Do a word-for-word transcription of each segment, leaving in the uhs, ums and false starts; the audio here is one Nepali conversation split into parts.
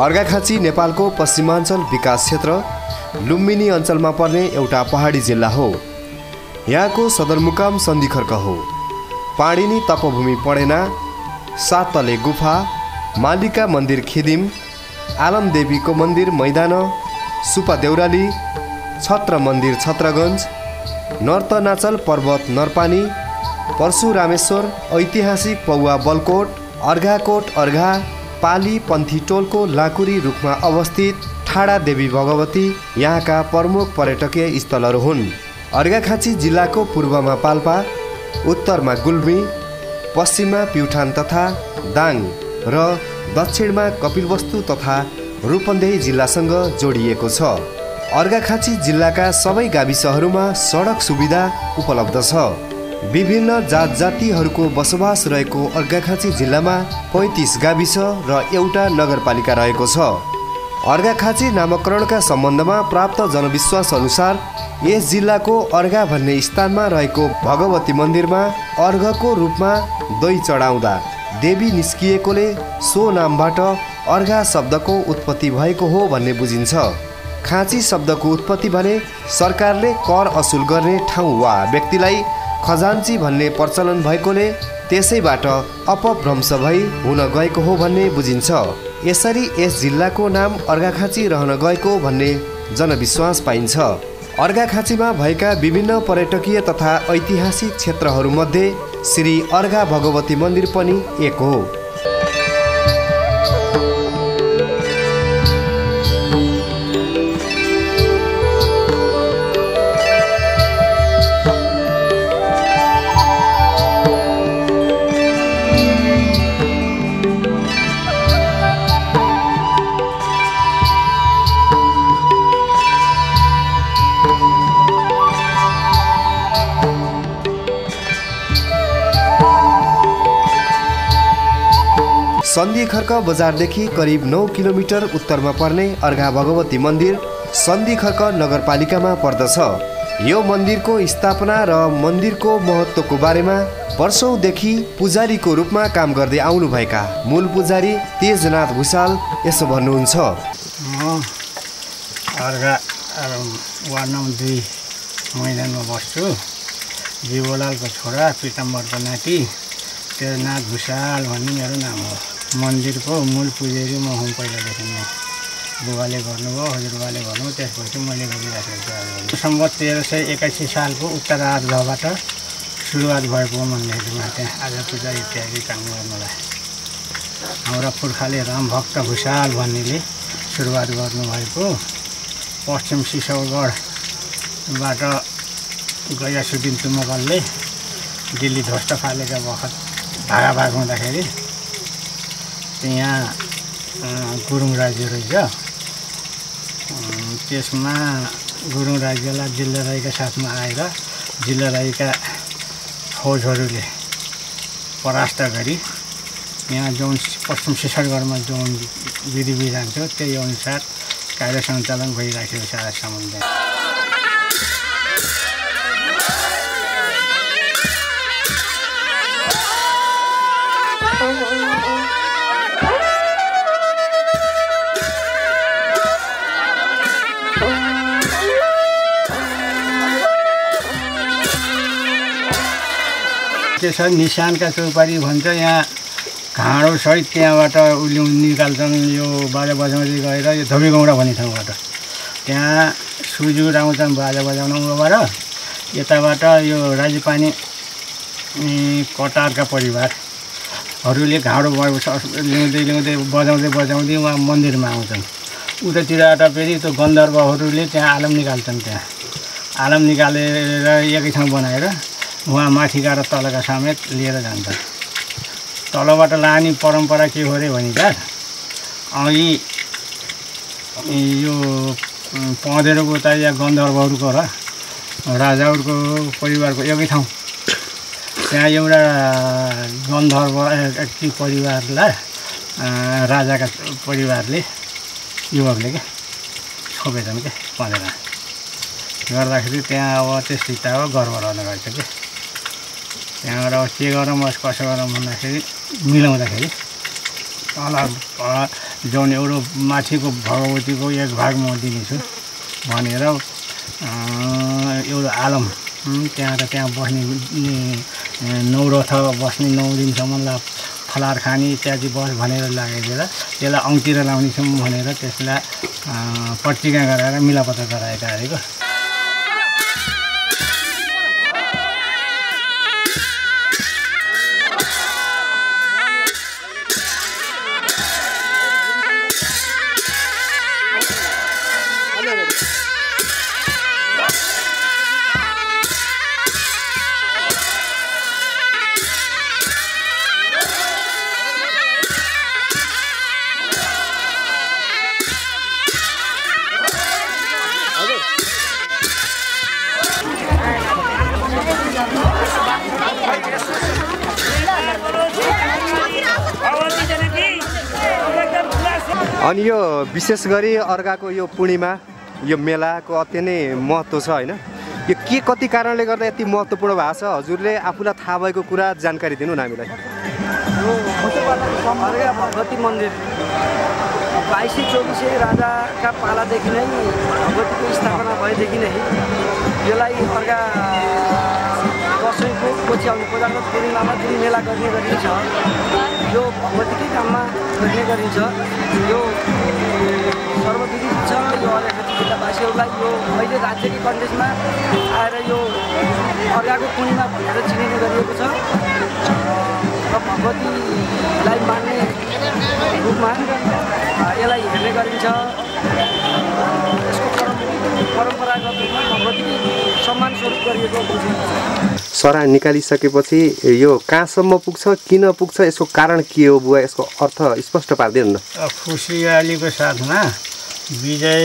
अर्घाखाँची नेपालको पश्चिमाञ्चल विकास क्षेत्र लुम्बिनी अञ्चलमा पर्ने एउटा पहाडी जिल्ला हो। यहाँको सदरमुकाम सन्धिखर्क हो। पाणिनी तपभूमि पडेना, सात तले गुफा, मालिका मन्दिर खिदिम, आलमदेवीको मन्दिर मैदान, सुपा देउराली, छत्र मन्दिर छत्रगञ्ज, नर्तनाचल पर्वत नरपानी, परशुरामेश्वर, ऐतिहासिक पौवा बलकोट, अर्घाकोट अर्घा, पाली पन्थी टोलको लाकुरी रुखमा अवस्थित ठाडा देवी भगवती यहाँका प्रमुख पर्यटकीय स्थलहरू हुन्। अर्घाखाँची जिल्लाको पूर्वमा पाल्पा, उत्तरमा गुल्मी, पश्चिममा प्युठान तथा दाङ र दक्षिणमा कपिलवस्तु तथा रूपन्देही जिल्लासँग जोडिएको छ। अर्घाखाँची जिल्लाका सबै गाविसहरूमा सडक सुविधा उपलब्ध छ। विभिन्न जात जातिहरूको बसोबास रहेको अर्घाखाँची जिल्लामा पैँतिस गाविस र एउटा नगरपालिका रहेको छ। अर्घाखाँची नामकरणका सम्बन्धमा प्राप्त जनविश्वास अनुसार यस जिल्लाको अर्घा भन्ने स्थानमा रहेको भगवती मन्दिरमा अर्घको रूपमा दही चढाउँदा देवी निस्किएकोले सो नामबाट अर्घा शब्दको उत्पत्ति भएको हो भन्ने बुझिन्छ। खाँची शब्दको उत्पत्ति भने सरकारले कर असुल गर्ने ठाउँ वा व्यक्तिलाई खजान्ची भन्ने प्रचलन भएकोले त्यसैबाट अपभ्रंश भई हुन गएको हो भन्ने बुझिन्छ। यसरी यस जिल्लाको नाम अर्घाखाँची रहन गएको भन्ने जनविश्वास पाइन्छ। अर्घाखाँचीमा भएका विभिन्न पर्यटकीय तथा ऐतिहासिक क्षेत्रहरूमध्ये श्री अर्घा भगवती मन्दिर पनि एक हो। सन्धिखर्क बजारदेखि करिब नौ किलोमिटर उत्तरमा पर्ने अर्घा भगवती मन्दिर सन्धिखर्क नगरपालिकामा पर्दछ। यो मन्दिरको स्थापना र मन्दिरको महत्त्वको बारेमा वर्षौंदेखि पुजारीको रूपमा काम गर्दै आउनुभएका मूल पुजारी तेजनाथ भुषाल यसो भन्नुहुन्छ। म अर्घा वार्ड नम्बर दुई मैदानमा बस्छु। जीवलालको छोरा पिताम्बरको नाति तेजनाथ भुषाल भन्ने मेरो नाम हो। मन्दिरको मूल पुजारी म हुँ। पहिलादेखि नै बुबाले गर्नुभयो, हजुरबाले गर्नुभयो, त्यसपछि मैले गरिराखेको छु। सम्बत तेह्र सय एकासी सालको उत्तरार्धबाट सुरुवात भएको मन्दिरमा त्यहाँ आज पूजा इत्यादि काम गर्नुलाई हाम्रा पुर्खाले रामभक्त भुषाल भन्नेले सुरुवात गर्नुभएको। पश्चिम सिसौगढबाट गयासुद्दिन तुमकलले दिल्ली ध्वस्त फालेका बखत भागाभाग हुँदाखेरि यहाँ गुरुङ राज्य रहेछ। त्यसमा गुरुङ राज्यलाई जिल्ला राईका साथमा आएर जिल्ला राईका फौजहरूले परास्त गरी यहाँ जुन पश्चिम सिसौगढमा जुन विधि विधान थियो त्यही अनुसार कार्य सञ्चालन भइराखेको छ आजसम्म। त्यस निशानका चौपारी भन्छ। यहाँ घाँडो सहित त्यहाँबाट उल्यु निकाल्छन्। यो बाजा बजाउँदै गएर यो धोबीगौडा भन्ने ठाउँबाट त्यहाँ सुजुर आउँछन् बाजा बजाउन उहाँबाट। यताबाट यो राजीपानी कटारका परिवारहरूले घाँडो ल्याउँदै ल्याउँदै बजाउँदै बजाउँदै उहाँ मन्दिरमा आउँछन्। उतातिरबाट फेरि त्यो गन्धर्वहरूले त्यहाँ आलम निकाल्छन्। त्यहाँ आलम निकालेर एकै ठाउँ बनाएर उहाँ माथिका र तलका समेत लिएर जान्छ। तलबाट लाने परम्परा के हो अरे भने त अघि यो पँधेरोको त या गन्धर्वहरूको र राजाहरूको परिवारको एकै ठाउँ त्यहाँ एउटा गन्धर्व ती परिवारलाई राजाका परिवारले युवकले क्या छोपेछन् क्या पँधेर गर्दाखेरि त्यहाँ अब त्यस्तै अब गर्व रहन गएछ कि त्यहाँबाट अब के गरौँ कसो गरौँ भन्दाखेरि मिलाउँदाखेरि जुन एउटा माथिको भगवतीको एक भाग म दिनेछु भनेर एउटा आलम त्यहाँ र त्यहाँ बस्ने नौरथ बस्ने नौ दिनसम्मलाई फलार खाने इत्यादि बस भनेर लागेर त्यसलाई औँतिर लाउनेछौँ भनेर त्यसलाई पट्टिका गराएर मिलापत्र गराएका अरेको। अनि यो विशेष गरी अर्घाको यो पूर्णिमा यो मेलाको अति नै महत्त्व छ होइन? यो के कति कारणले गर्दा यति महत्त्वपूर्ण भएको छ? हजुरले आफूलाई थाहा भएको कुरा जानकारी दिनु न हामीलाई। अर्घा भगवती मन्दिर बाइस सय चौबिस राजाका पालादेखि नै भगवतीको स्थापना भएदेखि नै यसलाई अर्घा दसैँको पछि आउने कोजाग्रत पूर्णिमामा जुन मेला गर्ने गरिन्छ यो भगवतीकै नाममा गर्ने गरिन्छ। यो सर्वविदित छ। यो अर्घाखाँची जिल्लावासीहरूलाई यो अहिले राज्यकै कन्टेक्समा आएर यो अर्घाको पूर्णिमा भनेर चिनिने गरिएको छ र भगवतीलाई मान्ने रूपमा यसलाई हेर्ने गरिन्छ। यसको परम्परागत रूपमा भगवतीकै सम्मान स्वरूप गरिएको बुझिन्छ। सरा निकालिसकेपछि यो कहाँसम्म पुग्छ, किन पुग्छ, यसको कारण के हो बुवा? यसको अर्थ स्पष्ट पारिदिनु न। खुसियालीको साथमा विजय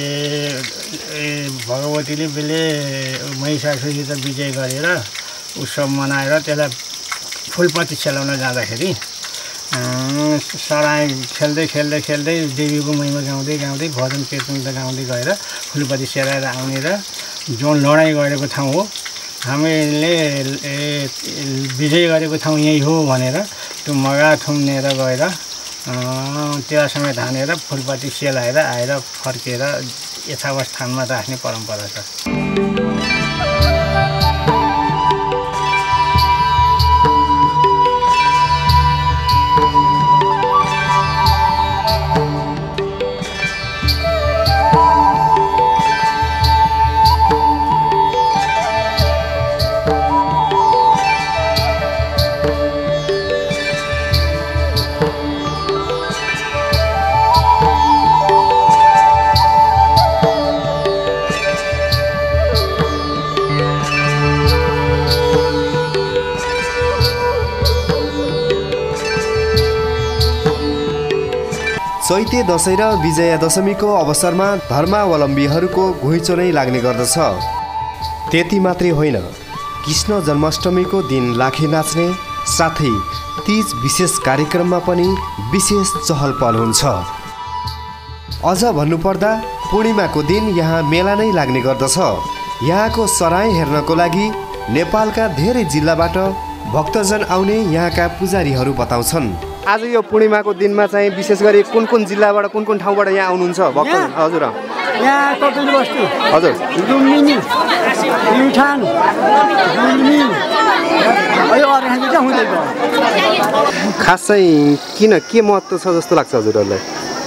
भगवतीले बेले महिषासुरसित विजय गरेर उत्सव मनाएर त्यसलाई फुलपत्ती खेलाउन जाँदाखेरि सराय खेल्दै खेल्दै खेल्दै देवीको महिमा गाउँदै गाउँदै भजन कीर्तन गाउँदै गएर फुलपत्ती सेलाएर आउने र जुन लडाइँ गरेको ठाउँ हो हामीले विजय गरेको ठाउँ यही हो भनेर त्यो मगा थुम्नेर गएर त्यसलाई समेत हानेर फुलपत्ती सेलाएर आएर फर्केर यथावत स्थानमा राख्ने परम्परा छ। चैते दशैं र विजयादशमीको अवसरमा धर्मावलम्बीहरूको घुइँचो नै लाग्ने गर्दछ। त्यति मात्रै होइन, कृष्ण जन्माष्टमीको दिन लाखे नाच्ने साथै तीज विशेष कार्यक्रममा पनि विशेष चहल पहल हुन्छ। अझ भन्नुपर्दा पूर्णिमाको दिन यहाँ मेला नै लाग्ने गर्दछ। यहाँको सराय हेर्नको लागि नेपालका धेरै जिल्लाबाट भक्तजन आउने यहाँका पुजारीहरू बताउँछन्। आज यो पूर्णिमाको दिनमा चाहिँ विशेष गरी कुन कुन जिल्लाबाट कुन कुन ठाउँबाट यहाँ आउनुहुन्छ भक्तजन? हजुर यहाँ कपिलवस्तु, हजुर लुम्बिनी, प्युठान, गुल्मी, यो अर्घाखाँची चाहिँ हुँदै गयो। खास चाहिँ किन के महत्त्व छ जस्तो लाग्छ हजुरहरूलाई?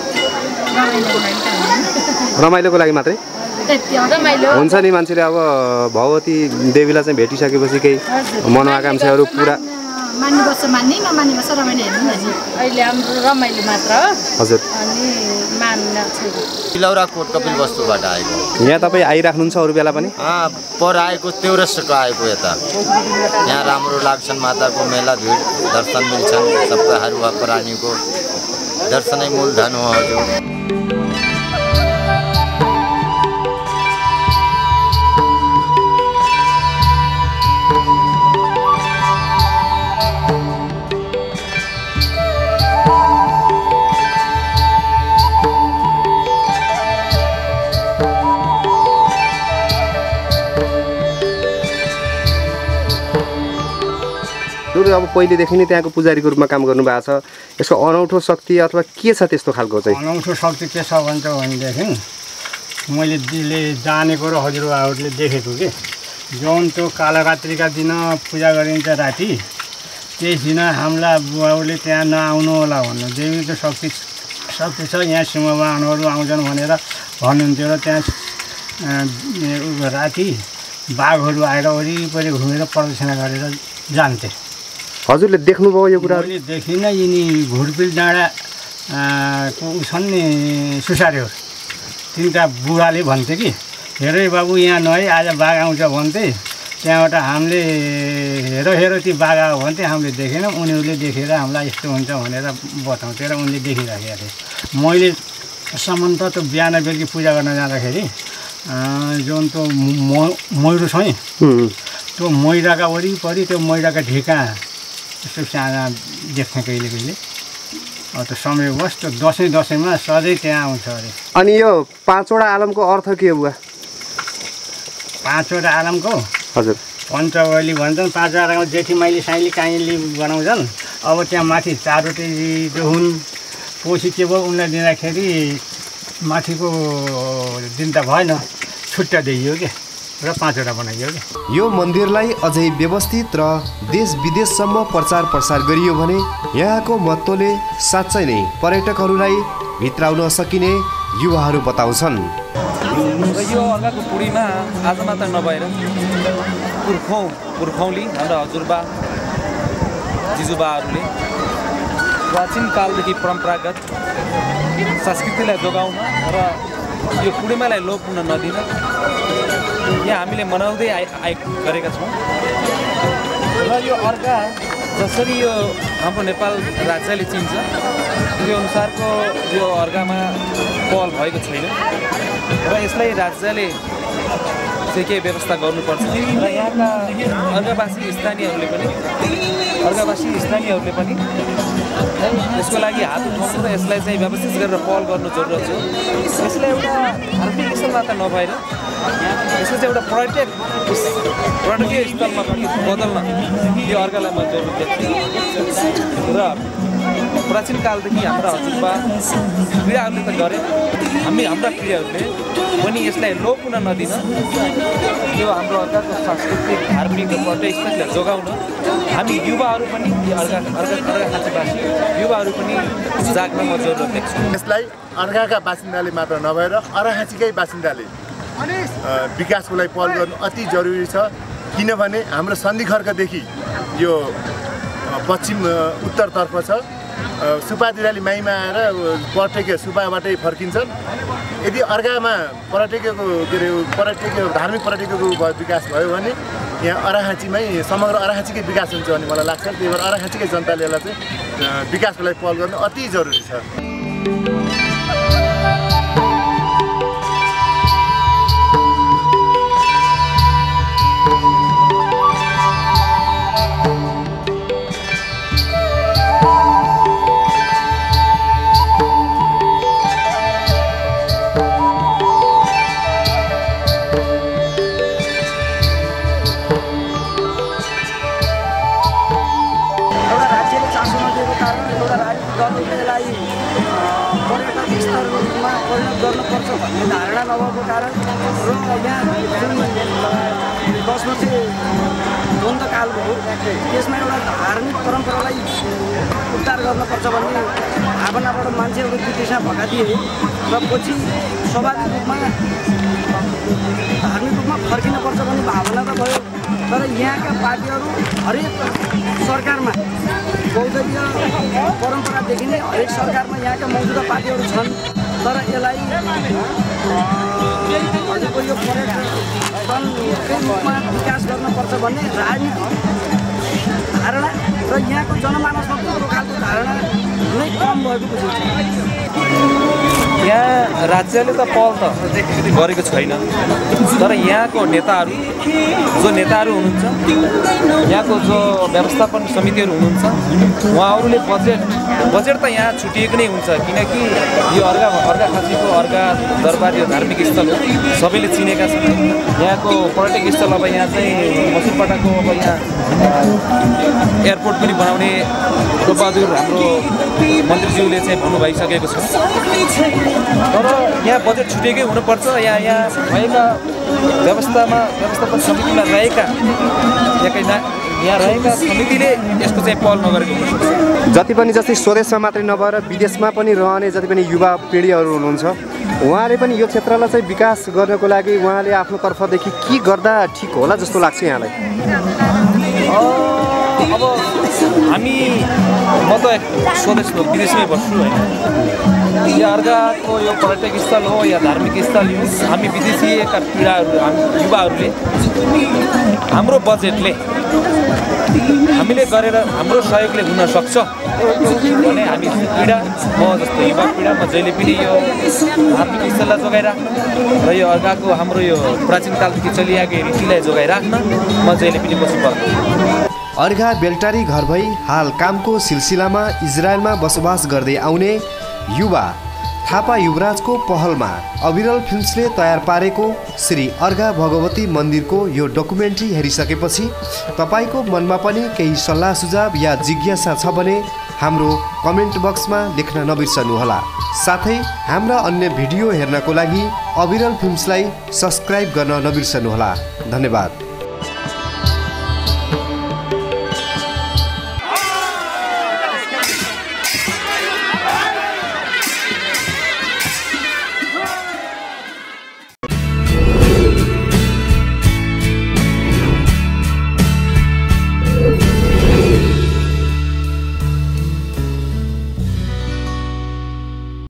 रमाइलोको लागि मात्रै हुन्छ नि। मान्छेले अब भगवती देवीलाई चाहिँ भेटिसकेपछि केही मनोआकाङ्क्षाहरू पुरा मान्नुपर्छ, मान्ने नमान्नुपर्छ रमाइलो हेर्नु नि। अहिले हाम्रो रमाइलो मात्र हो हजुर, अनि मान्न छैन। तिलौरा कोट कपिलवस्तुबाट आएको। यहाँ तपाईँ आइराख्नुहुन्छ अरू बेला पनि? पर आएको तेउरसको आएको यता। यहाँ राम्रो लाग्छन्, माताको मेला भिड दर्शन मिल्छन्, सबै हारुवा प्राणीको दर्शनै मूलधन हो हजुर। तपाईँले अब पहिलेदेखि नै त्यहाँको पुजारीको रूपमा काम गर्नुभएको छ, यसको अनौठो शक्ति अथवा के छ त्यस्तो खालको चाहिँ? अनौठो शक्ति के छ भन्छ भनेदेखि मैले दिले जानेको र हजुरबाहरूले देखेको कि जुन त्यो कालरात्रिका दिन पूजा गरिन्छ राति, त्यही दिन हामीलाई बुवाले त्यहाँ नआउनु होला भन्नु, देवीको शक्ति शक्ति छ यहाँ सिंहवाहनहरू आउँछन् भनेर भन्नुहुन्थ्यो र त्यहाँ राति बाघहरू आएर वरिपरि घुमेर प्रदक्षिणा गरेर जान्थे। हजुरले देख्नुभयो यो कुरा? मैले देखिनँ। यिनी घुडपिल डाँडा को छन् नि सुसारेहरू, तिनवटा बुढाले भन्थे कि हेर बाबु यहाँ नआइ आज बाघ आउँछ भन्थे। त्यहाँबाट हामीले हेर हेर ती बाघ आयो भन्थे, हामीले देखेनौँ, उनीहरूले देखेर हामीलाई यस्तो हुन्छ भनेर बताउँथे र उनले देखिराखेका थिए। मैले सम्बन्ध त बिहान बेलुकी पूजा गर्न जाँदाखेरि जुन त्यो मैरो छ नि, त्यो मैराका वरिपरि त्यो मैराका ढिका यस्तो साना देख्ने कहिले कहिले। त्यो समयवश त्यो दसैँ दसैँमा सधैँ त्यहाँ आउँछ अरे। अनि यो पाँचवटा आलमको अर्थ के बुवा? पाँचवटा आलमको हजुर पञ्चवली भन्छन्। पाँचवटा आलमको जेठी माइली साइली काइली बनाउँछन्। अब त्यहाँ माथि चारवटै जो हुन्, पछि के भयो उनलाई दिँदाखेरि माथिको दिन त भएन, छुट्टा दिइयो कि र पाँचवटा बनाइयो कि। यो मन्दिरलाई अझै व्यवस्थित र देश विदेशसम्म प्रचार प्रसार गरियो भने यहाँको महत्त्वले साँच्चै नै पर्यटकहरूलाई भित्राउन सकिने युवाहरू बताउँछन्। यो अर्काको पुडीमा आज मात्र नभएर पुर्खौँ पुर्खौली हाम्रा हजुरबा जिजुबाहरूले प्राचीन कालदेखि परम्परागत संस्कृतिलाई जोगाउन र यो पूर्णिमालाई लोप हुन नदिन यहाँ हामीले मनाउँदै आइ आइ गरेका छौँ। र यो अर्का जसरी यो हाम्रो नेपाल राज्यले चिन्छ त्यो अनुसारको यो अर्कामा पहल भएको छैन र यसलाई राज्यले चाहिँ केही व्यवस्था गर्नुपर्छ र यहाँका अर्कावासी स्थानीयहरूले पनि अर्कावासी स्थानीयहरूले पनि यसको लागि हात उठाउनु र यसलाई चाहिँ व्यवस्थित गरेर पहल गर्नु जरुरत छ। यसलाई एउटा धार्मिक स्थल मात्र नभएर यसलाई चाहिँ एउटा पर्यटक पर्यटकीय स्थलमा पनि बदल्न यो अर्कालाई म जरुरत देख्छु। र प्राचीन कालदेखि हाम्रा हजुरबा क्रियाहरूले त गरे, हामी हाम्रा क्रियाहरूले पनि यसलाई लोप हुन नदिन यो हाम्रो अर्काको सांस्कृतिक धार्मिक र पर्यटक स्थललाई जोगाउन हामी युवाहरू पनि अर्का अर्का अर्काखाँचीवासी युवाहरू पनि जाग्न म जरुरत देख्छु। यसलाई अर्काका बासिन्दाले मात्र नभएर अर्काखाँचीकै बासिन्दाले विकासको लागि पहल गर्नु अति जरुरी छ। किनभने हाम्रो सन्धिखर्कदेखि यो पश्चिम उत्तरतर्फ छ, सुपा दिराली माईमा आएर पर्यटकीय सुपाबाटै फर्किन्छन्। यदि अर्कामा पर्यटकीयको के अरे पर्यटकीय धार्मिक पर्यटकीयको विकास भयो भने यहाँ अर्काखाँचीमै समग्र अर्काखाँचीकै विकास हुन्छ भन्ने मलाई लाग्छ। त्यही भएर अर्काखाँचीकै जनताले यसलाई चाहिँ विकासको लागि पहल गर्नु अति जरुरी छ। गर्नुपर्छ भन्ने धारणा नभएको कारण र यहाँ जुन दस वर्ष द्वन्द्वकाल भयो त्यसमा एउटा धार्मिक परम्परालाई उद्धार गर्नुपर्छ भन्ने भावनाबाट मान्छेहरू त्यो दिशा भगादिए र पछि स्वाभाविक रूपमा धार्मिक रूपमा फर्किनुपर्छ भन्ने भावना त भयो। तर यहाँका पार्टीहरू हरेक सरकारमा बौद्धीय परम्परादेखि नै हरेक सरकारमा यहाँका मौजुदा पार्टीहरू छन्। तर यसलाई हजुरको यो पर्यटनकै रूपमा विकास गर्नुपर्छ भन्ने राजनीतिक धारणा र यहाँको जनमानसमा त्यो खालको धारणा नै कम भएको बुझिन्छ। यहाँ राज्यले त पहल त गरेको छैन, तर यहाँको नेताहरू जो नेताहरू हुनुहुन्छ, यहाँको जो व्यवस्थापन समितिहरू हुनुहुन्छ, उहाँहरूले बजेट बजेट त यहाँ छुटिएको नै हुन्छ, किनकि यो अर्घा अर्घाखाँचीको अर्घा दरबार यो धार्मिक स्थल हो, सबैले चिनेका छन्। यहाँको पर्यटक स्थल अब यहाँ चाहिँ मसुरपाटाको अब यहाँ एयरपोर्ट पनि बनाउने टोपबहादुर हाम्रो मन्त्रीज्यूले चाहिँ भन्नु भइसकेको छ। तर यहाँ बजेट छुटेकै हुनुपर्छ। यहाँ यहाँ भएका व्यवस्थामा व्यवस्थापन समितिमा रहेका यहाँकै ना यहाँ रहेका समितिले यसको चाहिँ पहल नगरेको हुनुपर्छ। जति पनि जस्तै स्वदेशमा मात्रै नभएर विदेशमा पनि रहने जति पनि युवा पिँढीहरू हुनुहुन्छ, उहाँले पनि यो क्षेत्रलाई चाहिँ विकास गर्नको लागि उहाँले आफ्नो तर्फदेखि के गर्दा ठिक होला जस्तो लाग्छ यहाँलाई? अब हामी म त स्वदेश हो, विदेशमै बस्छु होइन। यो अर्घाको यो पर्यटक स्थल हो या धार्मिक स्थल हो, हामी विदेशीका पीडाहरू युवाहरूले हाम्रो बजेटले हामीले गरेर हाम्रो सहयोगले हुन सक्छ भने हामी पीडा म जस्तो युवा पीडा म जहिले पनि यो धार्मिक स्थललाई जोगाइराख्न र यो अर्घाको हाम्रो यो प्राचीन कालदेखि चलिआएको रीतिलाई जोगाइराख्न म जहिले पनि बस्नु पर्छ। अर्घा बेल्टारी घर भई हाल कामको सिलसिलामा इजरायलमा बसोबास गर्दै आउने युवा थापा युवराजको पहलमा अविरल फिल्म्सले तयार पारेको श्री अर्घा भगवती मन्दिरको यो डकुमेन्ट्री हेरिसकेपछि तपाईँको मनमा पनि केही सल्लाह सुझाव या जिज्ञासा छ भने हाम्रो कमेन्ट बक्समा लेख्न नबिर्सनुहोला। साथै हाम्रा अन्य भिडियो हेर्नको लागि अविरल फिल्म्सलाई सब्सक्राइब गर्न नबिर्सनुहोला। धन्यवाद।